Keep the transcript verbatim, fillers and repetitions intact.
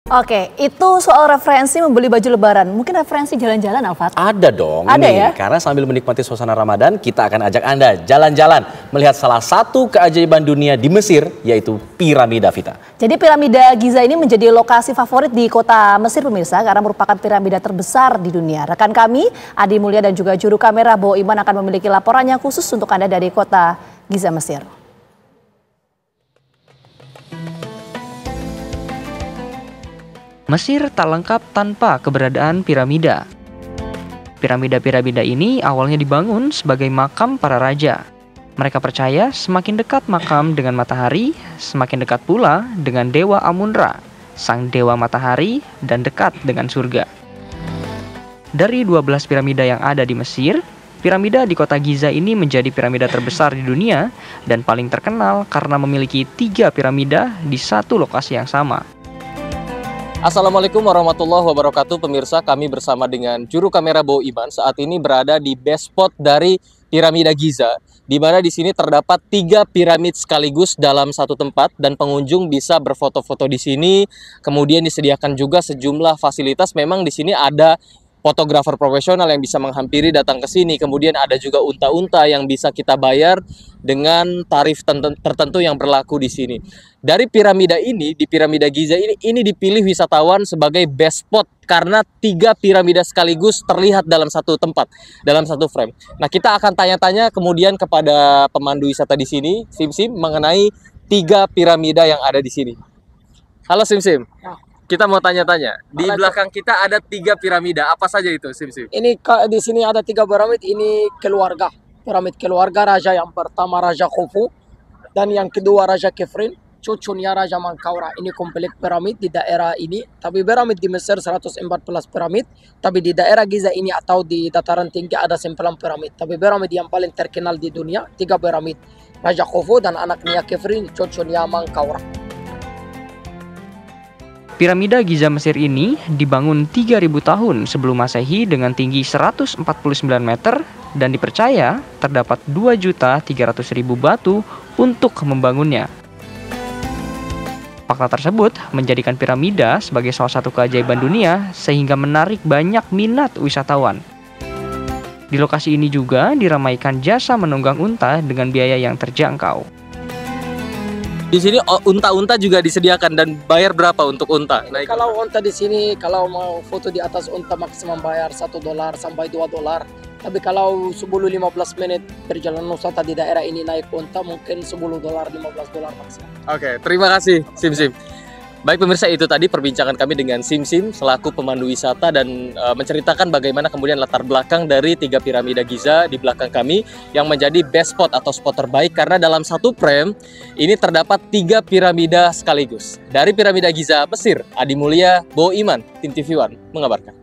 Oke, itu soal referensi membeli baju lebaran. Mungkin referensi jalan-jalan, Alfat? Ada dong. Ada nih, ya? Karena sambil menikmati suasana Ramadan, kita akan ajak Anda jalan-jalan melihat salah satu keajaiban dunia di Mesir, yaitu Piramida Vita. Jadi Piramida Giza ini menjadi lokasi favorit di kota Mesir, pemirsa, karena merupakan piramida terbesar di dunia. Rekan kami, Adi Mulya dan juga juru kamera Bo Iman akan memiliki laporannya khusus untuk Anda dari kota Giza, Mesir. Mesir tak lengkap tanpa keberadaan piramida. Piramida-piramida ini awalnya dibangun sebagai makam para raja. Mereka percaya semakin dekat makam dengan matahari, semakin dekat pula dengan Dewa Amun-Ra, sang dewa matahari dan dekat dengan surga. Dari dua belas piramida yang ada di Mesir, piramida di kota Giza ini menjadi piramida terbesar di dunia dan paling terkenal karena memiliki tiga piramida di satu lokasi yang sama. Assalamualaikum warahmatullahi wabarakatuh, pemirsa. Kami bersama dengan juru kamera Bo Iman saat ini berada di base spot dari Piramida Giza, di mana di sini terdapat tiga piramid sekaligus dalam satu tempat dan pengunjung bisa berfoto-foto di sini. Kemudian disediakan juga sejumlah fasilitas. Memang di sini ada fotografer profesional yang bisa menghampiri datang ke sini. Kemudian ada juga unta-unta yang bisa kita bayar dengan tarif tertentu yang berlaku di sini. Dari piramida ini, di Piramida Giza ini, ini dipilih wisatawan sebagai best spot karena tiga piramida sekaligus terlihat dalam satu tempat, dalam satu frame. Nah, kita akan tanya-tanya kemudian kepada pemandu wisata di sini, Sim Sim, mengenai tiga piramida yang ada di sini. Halo Sim Sim. Kita mau tanya-tanya. Di belakang kita ada tiga piramida. Apa saja itu, Sim Sim? Ini di sini ada tiga piramid. Ini keluarga. Piramid keluarga raja yang pertama Raja Khufu dan yang kedua Raja Kefrin, cucunya Raja Mankaura. Ini komplek piramid di daerah ini. Tapi piramid di Mesir seratus empat belas piramid. Tapi di daerah Giza ini atau di dataran tinggi ada sembilan piramid. Tapi piramid yang paling terkenal di dunia tiga piramid. Raja Khufu dan anaknya Kefrin, cucunya Mankaura. Piramida Giza Mesir ini dibangun tiga ribu tahun sebelum Masehi dengan tinggi seratus empat puluh sembilan meter dan dipercaya terdapat dua juta tiga ratus ribu batu untuk membangunnya. Fakta tersebut menjadikan piramida sebagai salah satu keajaiban dunia sehingga menarik banyak minat wisatawan. Di lokasi ini juga diramaikan jasa menunggang unta dengan biaya yang terjangkau. Di sini unta-unta juga disediakan dan bayar berapa untuk unta? Naik. Kalau unta di sini, kalau mau foto di atas unta maksimum bayar satu dolar sampai dua dolar. Tapi kalau sepuluh lima belas menit perjalanan wisata di daerah ini naik unta mungkin sepuluh dolar, lima belas dolar maksimum. Oke, terima kasih Sim Sim. Baik pemirsa, itu tadi perbincangan kami dengan Sim Sim selaku pemandu wisata dan e, menceritakan bagaimana kemudian latar belakang dari tiga piramida Giza di belakang kami yang menjadi best spot atau spot terbaik karena dalam satu frame ini terdapat tiga piramida sekaligus. Dari Piramida Giza, Mesir, Adi Mulya, Bo Iman, Tim T V One mengabarkan.